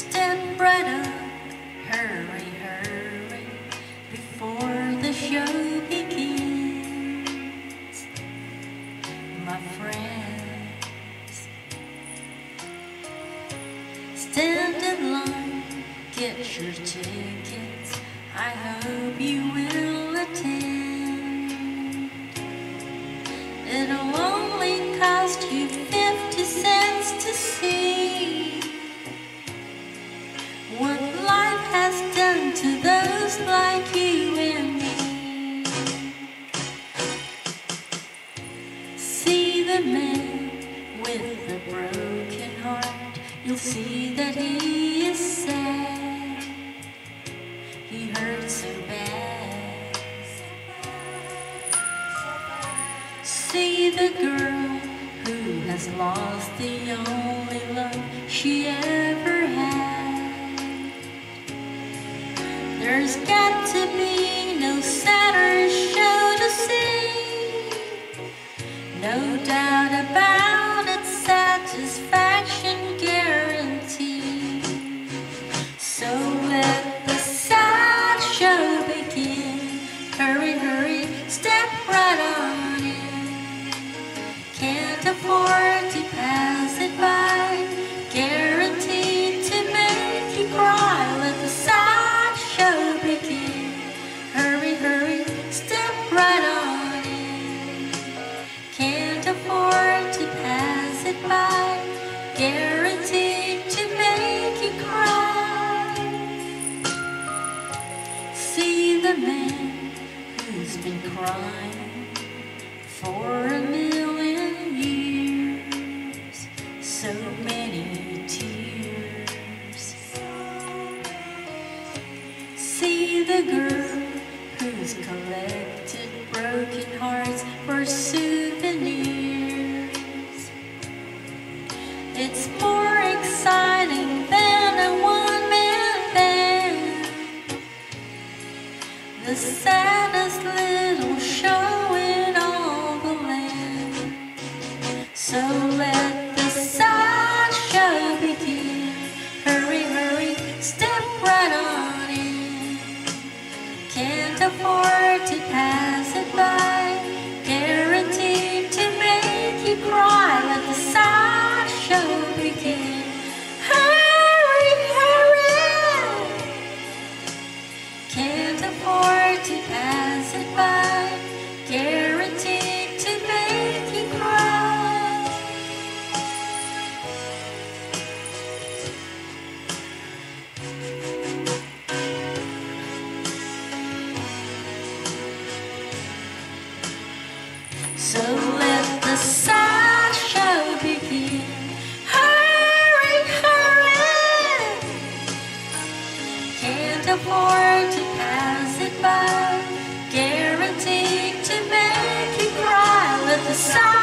Step right up, hurry, hurry, before the show begins, my friends. Stand in line, get your tickets, I hope you will attend. It'll only cost you 50 cents to see what life has done to those like you and me. See the man with the broken heart, you'll see that he is sad. He hurts so bad. See the girl who has lost the only love she ever had. There's got to be no sadder show to see. No doubt about it, satisfaction guaranteed. So let the sad show begin. Hurry, hurry, step right on in. Can't afford to pass it by. Guaranteed to make you cry. Let the sad show begin. Hurry, hurry, step right on in. Can't afford to pass it by. Guaranteed to make you cry. See the man who's been crying for a million years. So many tears. See the girl who's collected broken hearts for souvenirs. It's more exciting than a one-man band. The saddest little show in all the land. So let the sad show begin. Hurry, hurry, step right on in. Can't afford to pass it by. Guaranteed to make you cry. Let the sad show begin. Hurry, hurry. Can't afford to pass it by. Guaranteed to make you cry. So let the sad show begin. Hurry, hurry. Can't afford to pass it by. Guaranteed to make you cry. Let the sad